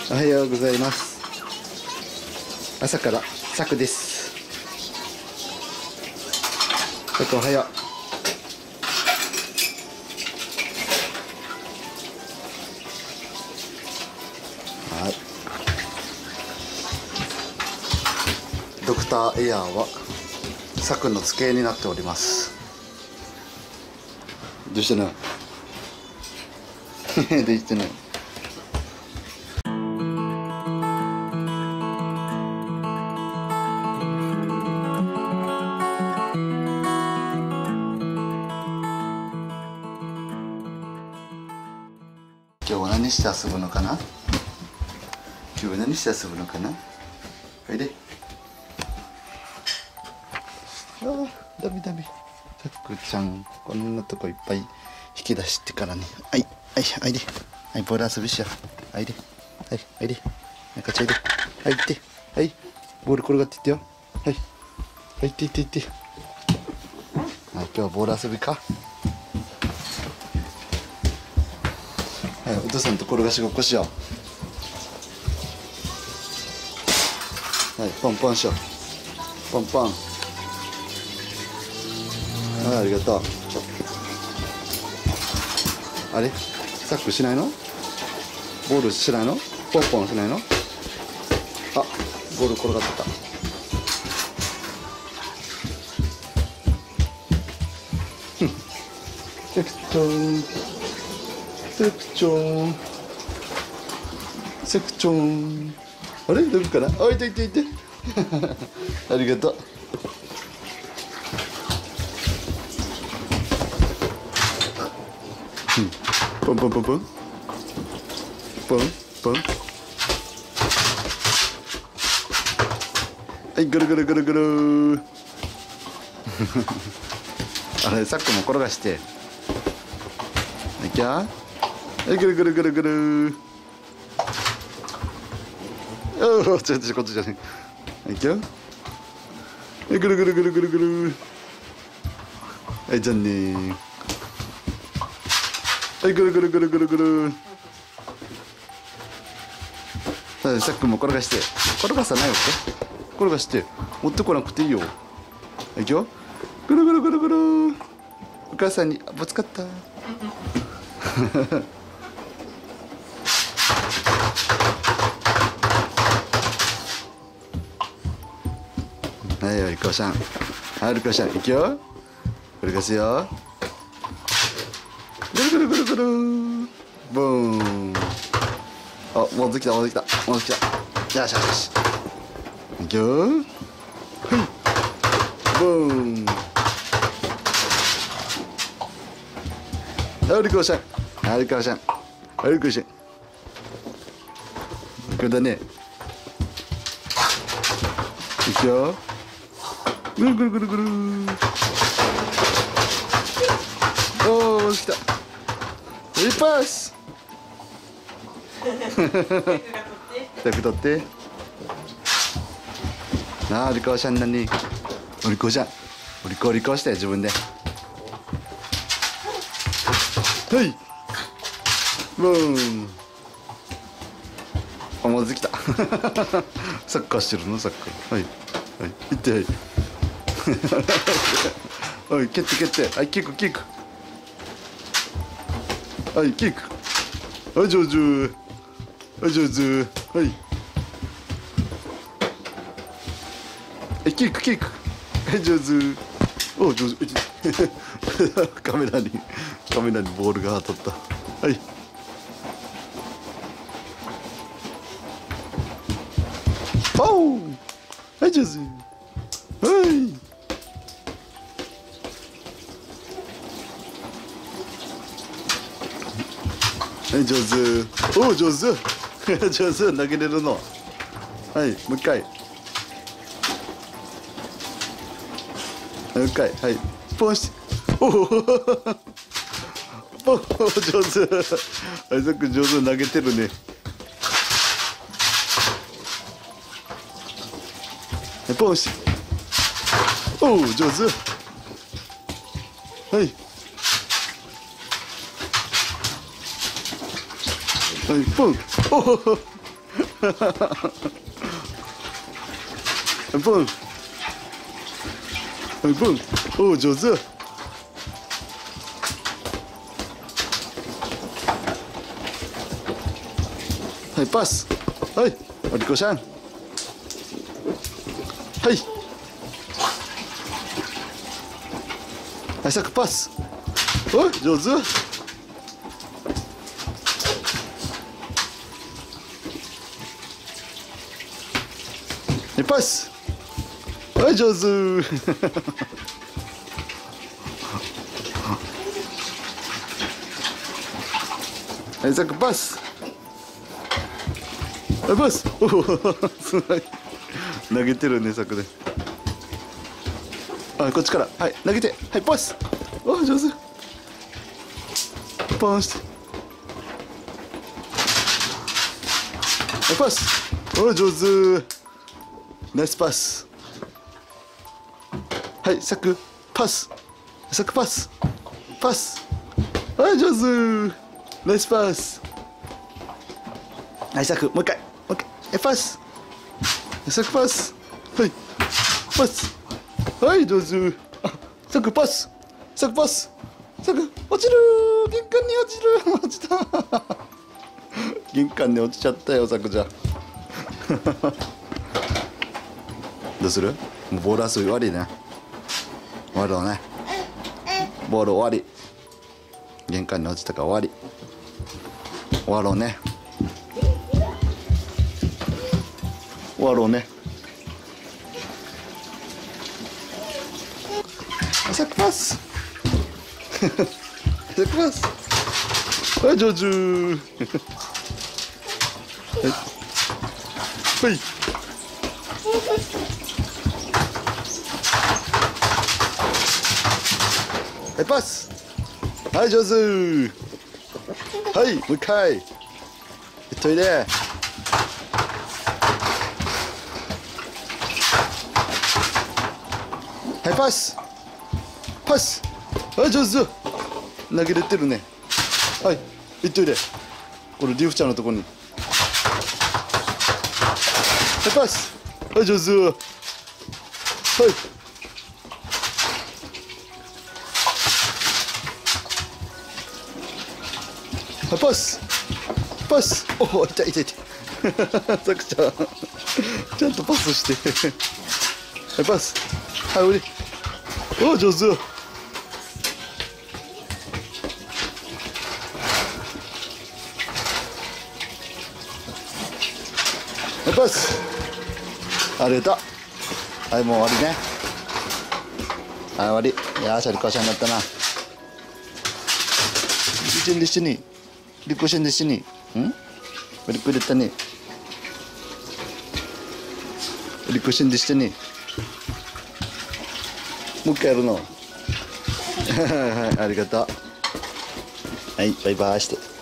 おはようございます。朝からさくです。さくおはよう。はい。ドクターエアーはさくの机になっております。どうしたの？どうしたの？今日は何して遊ぶのかな？今日は何して遊ぶのかな？おいで。ああ、ダメダメ。さくちゃん、こんなとこいっぱい引き出してからね。はい、はい、おいで。はい、ボール遊びしよう。おいで。はい、おいで。なんかちょいで。はい、行って。はい、ボール転がっていってよ。はい。はい、行って行って行って。はい、今日はボール遊びか。はい、お父さんと転がしごっこしよう。はい、ポンポンしよう。ポンポン。はい、ありがとう。あれ、サックしないの？ボールしないの？ポンポンしないの？あ、ボール転がってた。セクチョン、セクチョン、セクチョン。あれ、どこかな？あ、いていていて。ありがとう。ポンポンポンポン。ポンポン。はい、ぐるぐるぐるぐる。あれ、さっきも転がして。いきゃ。はい、ぐるぐるぐるぐる。おお、ちょっとこっちじゃない。いきゃ。はい、ぐるぐるぐるぐるぐる。はい、じゃんねー。はい、ぐるぐるぐるぐるぐる。はい、さっきも転がして。転がさないわけ。転がして。持ってこなくていいよ。いくよ。ぐるぐるぐるぐる。お母さんにぶつかった。はい、おりこさん。はい、おりこさん、いくよ。転がすよ。ぐるぐるぐるぐる。ボーン。あ、戻ってきた、戻ってきた、戻ってきた。よしよしよし。いくよ。はい。ボーン。はい、おりこさん。はい、おりこさん。はい、おりこさん。これだね。いくよ。ぐるぐるぐるぐる。おー、戻ってきた。リパス。テープ取って。なあ、お利口ちゃんだね。お利口ちゃん。お利口したよ、自分で。はい。ボーン。あ、戻ってきた。サッカーしてるの、サッカー。はい。はい。行って、はい。はい、蹴って蹴って。はい、キック、キック。はい、キック。はい、上手。はい、上手。はい。はい、キック、キック。はい、上手。お、上手。カメラにボールが当たった。はい。おー。はい、上手。はい。はい、上手。おお、上手。上手、投げれるの。はい、もう一回。もう一回、はい。ポンして。おお。おお、上手。あいさく上手に投げてるね。ポンして。おお、上手。はい。はい、ポン。おお。 ポンポン。おお、上手。はい、パス。はい、おりこさん。はい。はい、サクパス。おい、上手。はい、パス。はい、上手。はい、サクパス。はい、パス。おお、すごい。投げてるね、サクで。あ、こっちから。はい、投げて。はい、パス。おお、上手。ポンして。はい、パス。おお、上手。ナイスパス。はい、サク、パス。サクパス。パス。はい、上手。ナイスパス。はい、サク、もう一回。もう一回。はい、パス。サクパス。はい。パス。はい、上手。あ、サクパス。サクパス。サク、落ちる。玄関に落ちる。落ちた。玄関に落ちちゃったよ、サクじゃ。どうする？もうボール遊び終わりね。終わろうね。ボール終わり。玄関に落ちたから終わり。終わろうね。終わろうね。サクパス。サクパス。はい、上手。はい。はい。はい、パス。はい、上手。はい、もう一回。トイレ。はい、パス。パス。はい、上手。投げれてるね。はい、行っといで。これリフちゃんのとこに。はい、パス。はい、上手。はい。はい、パス。パス。おお、痛い痛い痛い。さくちゃん。ちゃんとパスして。はい、パス。はい、おり。おお、上手。はい、パス。ありがとう。はい、もう終わりね。はい、終わり。いやー、シャリコシャになったな。di sini. Di kusen di sini. Balik tani. Di kusen di sini. もう一回やるの。はい、ありがとう。はい、バイバイして。